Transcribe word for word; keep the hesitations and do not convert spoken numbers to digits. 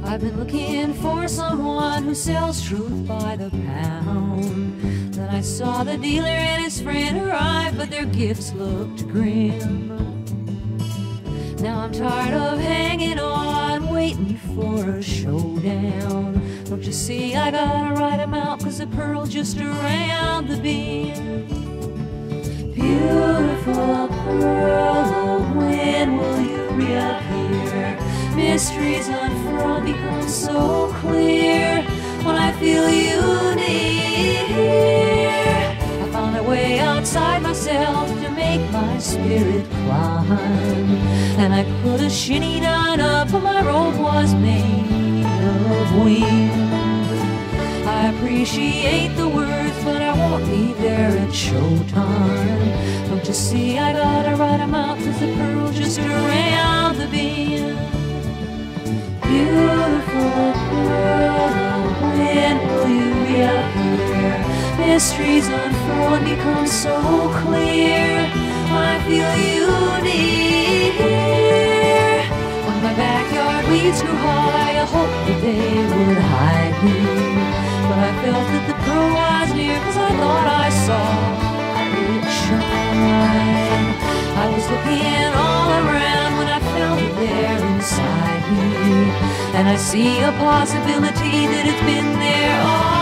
I've been looking for someone who sells truth by the pound. Then I saw the dealer and his friend arrive, but their gifts looked grim. Now I'm tired of hanging on, waiting for a showdown. Don't you see I gotta write 'em out, 'cause the pearl's just around the bend. Beautiful pearl, when will you reappear? Mysteries unfurl, become so clear when I feel you near. I found a way outside myself to make my spirit climb, and I put a shinny down up, but my robe was made of wind. I appreciate the words, but I won't be there at showtime. Don't you see I gotta write 'em out, 'cause the pearl's just around the bend. Beautiful pearl, when will you reappear? Mysteries unfurl and become so clear when I feel you near. When my backyard weeds grew high, I hoped that they would hide me, but I felt that the pearl was near, 'cause I thought I saw it shine. I was looking all around when I felt it there inside me, and I see a possibility that it's been there all